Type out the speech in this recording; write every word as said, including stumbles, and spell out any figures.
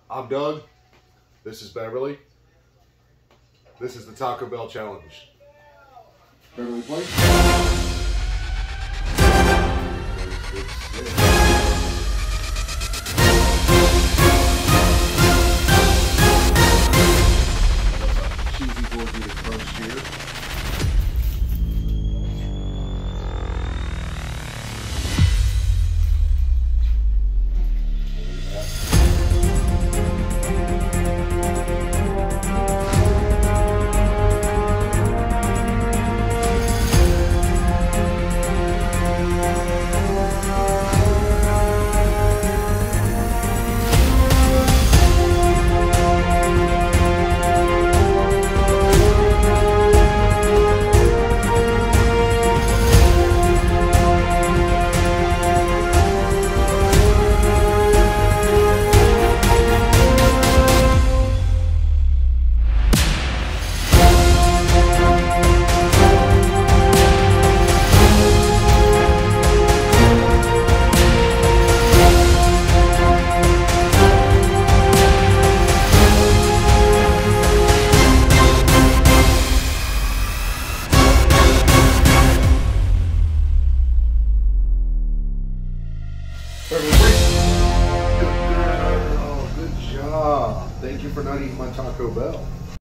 I'm Doug. This is Beverly. This is the Taco Bell Challenge. Beverly, play. Cheesy gordita crunch here. Good girl, good job. Thank you for not eating my Taco Bell.